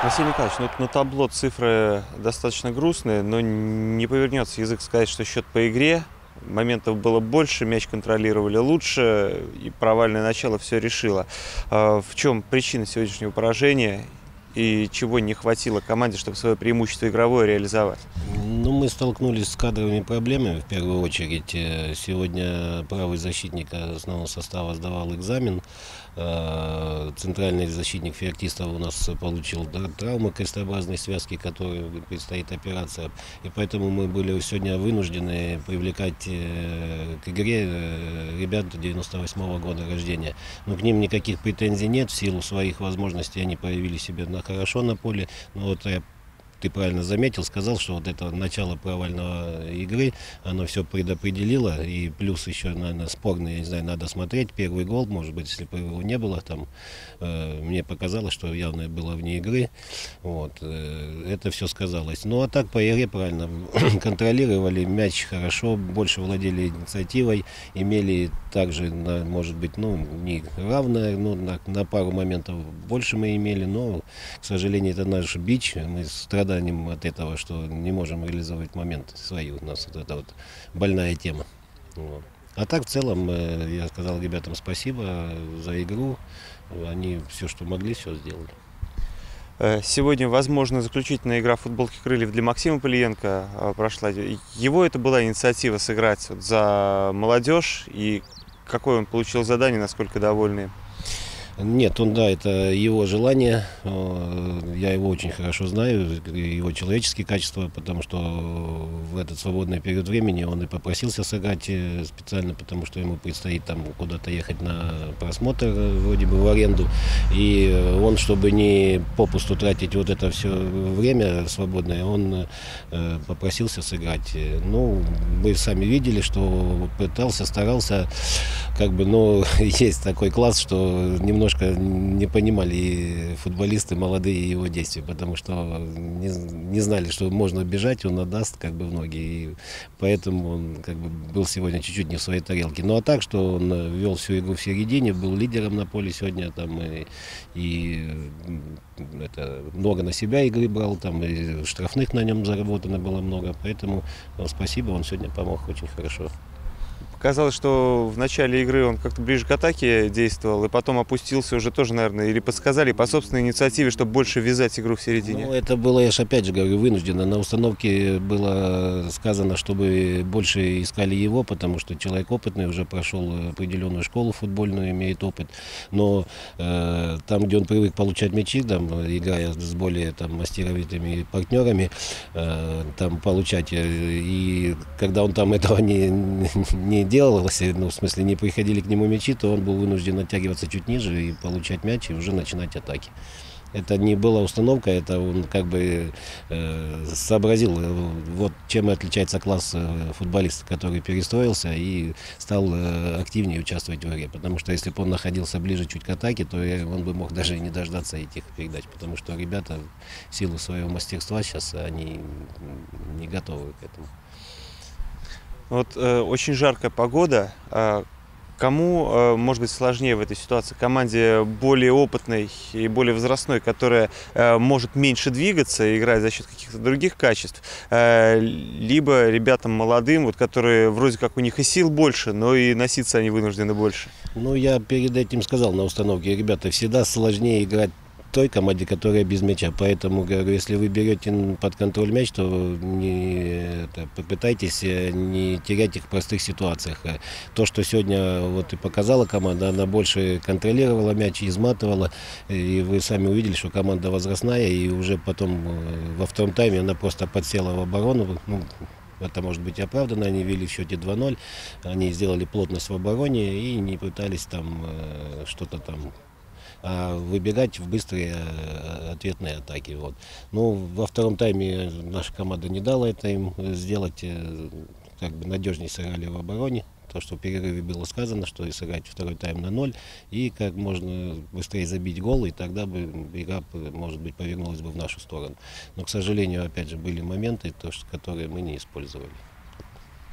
Василий Николаевич, ну, на табло цифры достаточно грустные, но не повернется язык сказать, что счет по игре. Моментов было больше, мяч контролировали лучше, и провальное начало все решило. В чем причина сегодняшнего поражения и чего не хватило команде, чтобы свое преимущество игровое реализовать? Ну, мы столкнулись с кадровыми проблемами в первую очередь. Сегодня правый защитник основного состава сдавал экзамен. Центральный защитник Феоктистов у нас получил травму крестообразной связки, которой предстоит операция. И поэтому мы были сегодня вынуждены привлекать к игре ребят 98-го года рождения. Но к ним никаких претензий нет. В силу своих возможностей они проявили себя хорошо на поле. Но вот ты правильно заметил, сказал, что вот это начало провального игры, оно все предопределило, и плюс еще, наверное, спорный, я не знаю, надо смотреть, первый гол, может быть, если бы его не было, там, мне показалось, что явно было вне игры, вот, это все сказалось. Ну, а так по игре правильно контролировали мяч хорошо, больше владели инициативой, имели также, может быть, ну, не равное, ну, на пару моментов больше мы имели, но, к сожалению, это наш бич, мы страдаем от этого, что не можем реализовать моменты свои. У нас вот это вот больная тема. Вот. А так в целом я сказал ребятам спасибо за игру. Они все, что могли, все сделали. Сегодня, возможно, заключительная игра футболки крыльев для Максима Полиенко прошла. Его это была инициатива сыграть вот за молодежь, и какое он получил задание, насколько довольны? Нет, да, это его желание. Я его очень хорошо знаю, его человеческие качества, потому что в этот свободный период времени он и попросился сыграть специально, потому что ему предстоит там куда-то ехать на просмотр, вроде бы в аренду. И он, чтобы не попусту тратить вот это все время свободное, он попросился сыграть. Ну, вы сами видели, что пытался, старался, как бы, но есть такой класс, что немножко не понимали и футболисты молодые его действия, потому что не знали, что можно бежать, он отдаст как бы в ноги, и поэтому он как бы был сегодня чуть-чуть не в своей тарелке. Ну а так, что он вел всю игру в середине, был лидером на поле сегодня, там и это, много на себя игры брал, там и штрафных на нем заработано было много, поэтому спасибо, он сегодня помог очень хорошо. Казалось, что в начале игры он как-то ближе к атаке действовал, и потом опустился уже тоже, наверное, или подсказали по собственной инициативе, чтобы больше ввязать игру в середине. Ну, это было, я же опять же говорю, вынужденно. На установке было сказано, чтобы больше искали его, потому что человек опытный, уже прошел определенную школу футбольную, имеет опыт. Но там, где он привык получать мячи, там, играя с более там, мастеровитыми партнерами, там получать, и когда он там этого не делалось, ну, в смысле, не приходили к нему мячи, то он был вынужден оттягиваться чуть ниже и получать мяч, и уже начинать атаки. Это не была установка, это он как бы сообразил, вот чем отличается класс футболиста, который перестроился и стал активнее участвовать в игре. Потому что если бы он находился ближе чуть к атаке, то он бы мог даже и не дождаться этих передач. Потому что ребята в силу своего мастерства сейчас они не готовы к этому. Вот очень жаркая погода. Кому, может быть, сложнее в этой ситуации? Команде более опытной и более возрастной, которая может меньше двигаться, играть за счет каких-то других качеств, либо ребятам молодым, вот, которые вроде как у них и сил больше, но и носиться они вынуждены больше? Ну, я перед этим сказал на установке, ребята, всегда сложнее играть той команде, которая без мяча. Поэтому, говорю, если вы берете под контроль мяч, то попытайтесь не терять их в простых ситуациях. То, что сегодня вот и показала команда, она больше контролировала мяч, изматывала. И вы сами увидели, что команда возрастная, и уже потом во втором тайме она просто подсела в оборону. Ну, это может быть оправдано, они вели в счете 2-0, они сделали плотность в обороне и не пытались там что-то там выбегать в быстрые ответные атаки. Вот. Ну, во втором тайме наша команда не дала это им сделать, как бы надежнее сыграли в обороне. То, что в перерыве было сказано, что и сыграть второй тайм на 0, и как можно быстрее забить гол, и тогда бы игра, может быть, повернулась бы в нашу сторону. Но, к сожалению, опять же, были моменты, которые мы не использовали.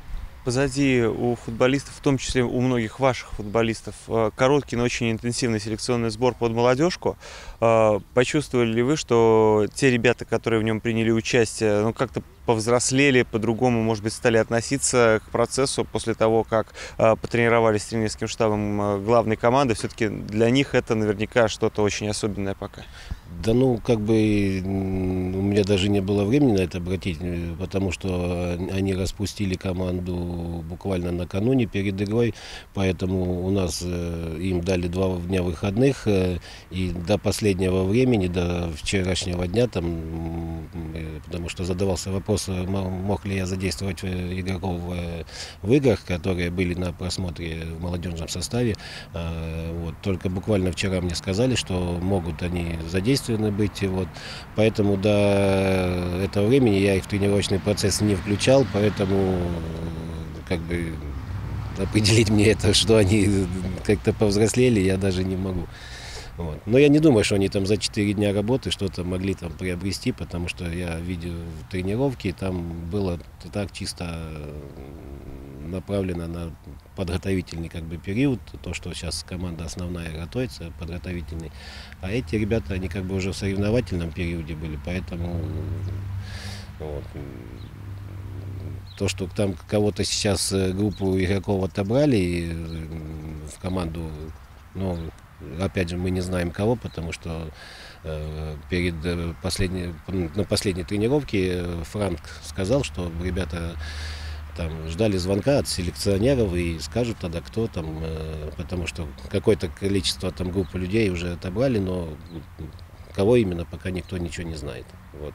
Позади у футболистов, в том числе у многих ваших футболистов, короткий, но очень интенсивный селекционный сбор под молодежку. Почувствовали ли вы, что те ребята, которые в нем приняли участие, ну, как-то повзрослели, по-другому, может быть, стали относиться к процессу после того, как потренировались с тренерским штабом главной команды? Все-таки для них это наверняка что-то очень особенное пока. Да ну, как бы у меня даже не было времени на это обратить, потому что они распустили команду буквально накануне перед игрой, поэтому у нас им дали 2 дня выходных, и до последнего времени, до вчерашнего дня, там, потому что задавался вопрос, мог ли я задействовать игроков в играх, которые были на просмотре в молодежном составе. Вот, только буквально вчера мне сказали, что могут они задействовать, быть, вот. Поэтому до этого времени я их в тренировочный процесс не включал, поэтому как бы определить мне это, что они как-то повзрослели, я даже не могу. Вот. Но я не думаю, что они там за 4 дня работы что-то могли там приобрести, потому что я видел тренировки, там было так чисто направлено на подготовительный как бы период, то, что сейчас команда основная готовится, подготовительный, а эти ребята, они как бы уже в соревновательном периоде были, поэтому вот, то, что там кого-то сейчас, группу игроков отобрали в команду, ну, опять же, мы не знаем кого, потому что перед на последней тренировке Франк сказал, что ребята там ждали звонка от селекционеров и скажут тогда, кто там, потому что какое-то количество там группы людей уже отобрали, но кого именно, пока никто ничего не знает. Вот.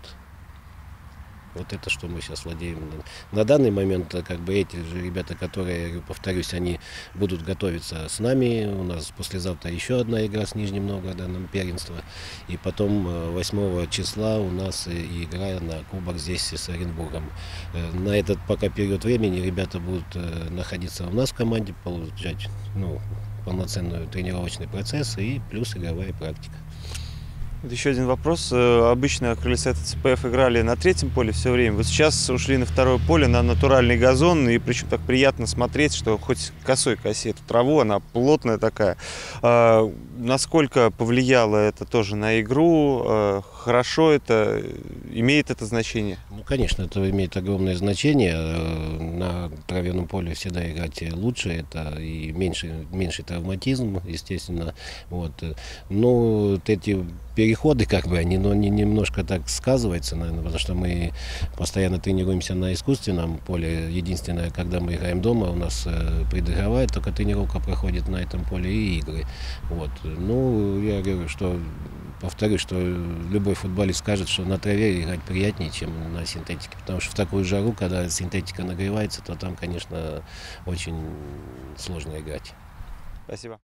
Вот это, что мы сейчас владеем. На данный момент, как бы эти же ребята, которые, повторюсь, они будут готовиться с нами. У нас послезавтра еще одна игра с Нижним Новгородом, первенство. И потом 8 числа у нас игра на кубок здесь с Оренбургом. На этот пока период времени ребята будут находиться у нас в команде, получать полноценный тренировочный процесс и плюс игровая практика. Еще один вопрос. Обычно крылья ЦПФ играли на 3-м поле все время. Вот сейчас ушли на 2-е поле, на натуральный газон. И причем так приятно смотреть, что хоть косой коси эту траву, она плотная такая. Насколько повлияло это тоже на игру? Хорошо это? Имеет это значение? Ну, конечно, это имеет огромное значение. На травяном поле всегда играть лучше. Это и меньше травматизм, естественно. Вот. Но вот эти переходы, как бы, они немножко так сказываются, наверное, потому что мы постоянно тренируемся на искусственном поле. Единственное, когда мы играем дома, у нас предыгровая только тренировка проходит на этом поле и игры. Вот. Ну, я говорю, что, повторюсь, что любой футболист скажет, что на траве играть приятнее, чем на синтетике, потому что в такую жару, когда синтетика нагревается, то там, конечно, очень сложно играть. Спасибо.